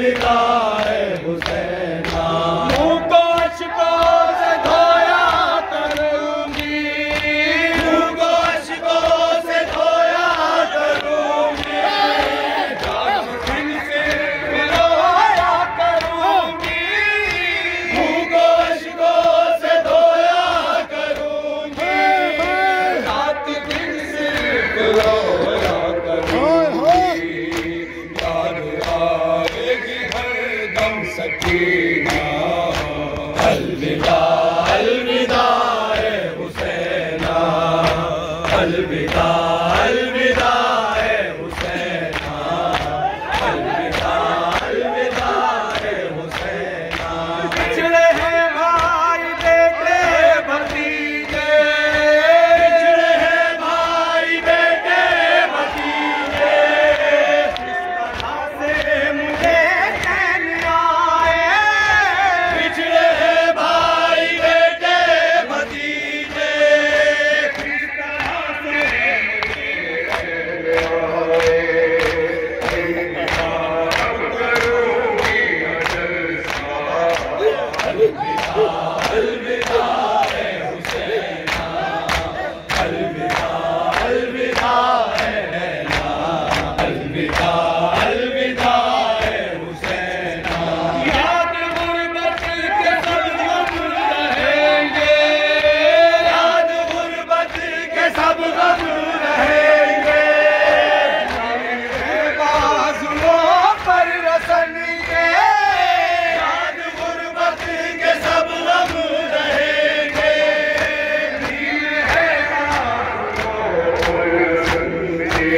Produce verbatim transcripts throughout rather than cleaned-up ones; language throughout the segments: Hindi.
अलविदा हुसैना। मुँह को अश्कों से धोया करूंगी, मुँह को अश्कों से धोया करूंगी, जान दिल से रोया करूंगी, मुँह को अश्कों से धोया करूंगी, रात दिन से रोया करूंगी, याद आएगी हरदम सकीना। अलविदा अलविदा हुसैना, अलविदा अलविदा हुसैना, अलविदा अलविदा हुसैना। बिछड़े हैं भाई बेटे भतीजे, बिछड़े हैं भाई बेटे भतीजे, किस तरह से मुझे चैन आए, बिछड़े हैं भाई बेटे भतीजे, किस तरह से मुझे चैन आए। करूंगी अजल सा, अलविदा अलविदा हुसैना, अलविदा अलविदा नैना, अलविदा अलविदा हुसैना। याद गुर्बत के सब गम रहेंगे, याद गुर्बत के सब गम रहेंगे, मेरे बाजुओं पर रसनगे, याद गुर्बत के सब गम रहेंगे, मेरे बाजुओं पर रसनगे,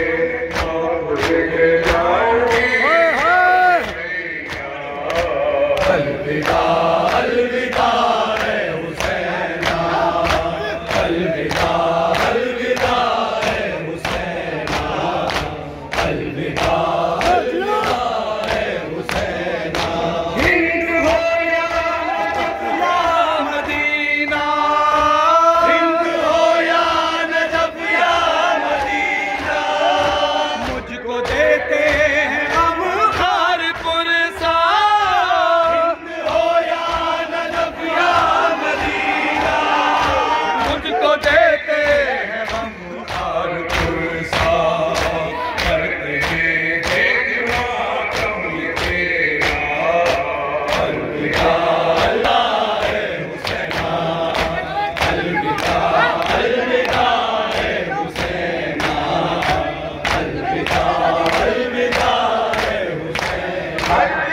अलविदा अलविदा हुसैना, अलविदा अलविदा हुसैना, अलविदा अलविदा हुसैना। हिंद हो या नजफ या मदीना, हिंद हो या नजफ या मदीना, मुझको देते हैं हम खारपुर सा, हिंद हो या नजफ या मदीना, मुझको देते हैं हम खारपुर सा, करते हैं देख मातम ये तेरा। अलविदा अल्लाह हुसैना, अलविदा अलविदा हुसैना, अलविदा अलविदा हुसैना।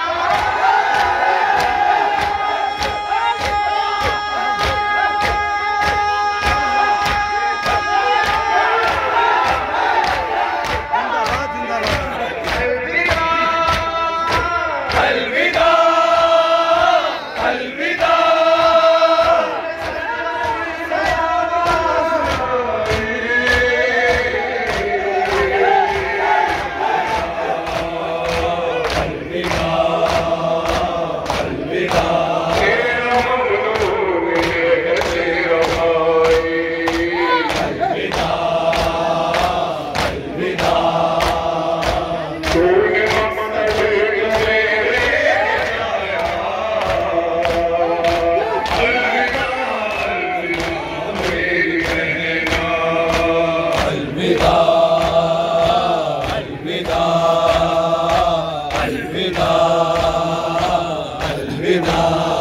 अलविदा अलविदा अलविदा तेरा ममनून है तेरा भाई, अलविदा अलविदा तूने अलविदा अलविदा अलविदा अलविदा।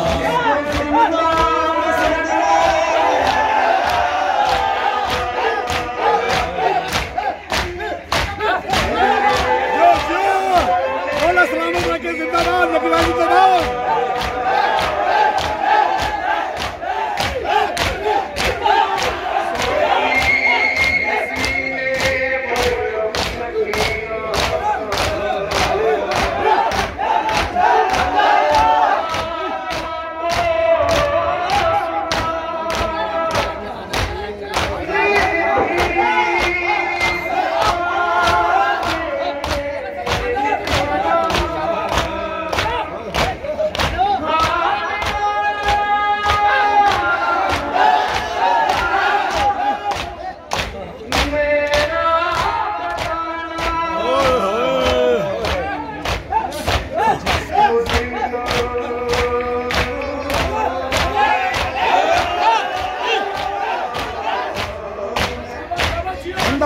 सलामत रखे, जिंदाबाद नबी जिंदाबाद।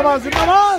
जिंदाबाद जिंदाबाद।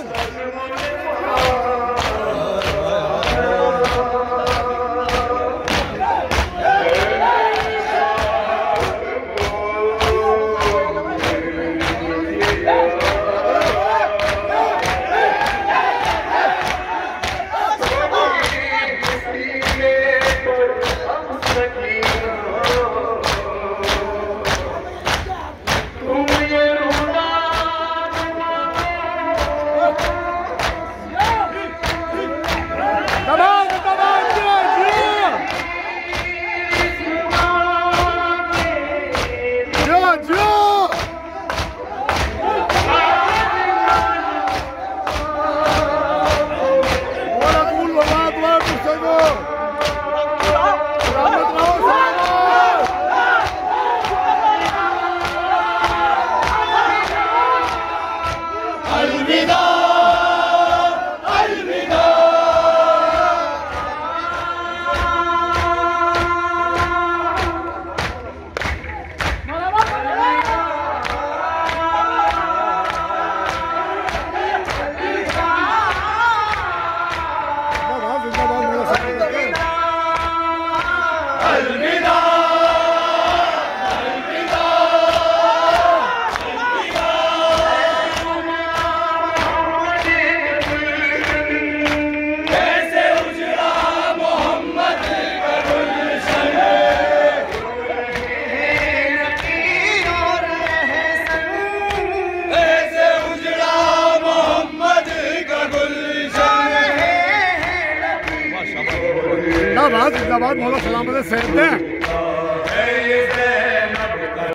जिंदाबाद जिंदाबाद मौला सलामत सेहत दे।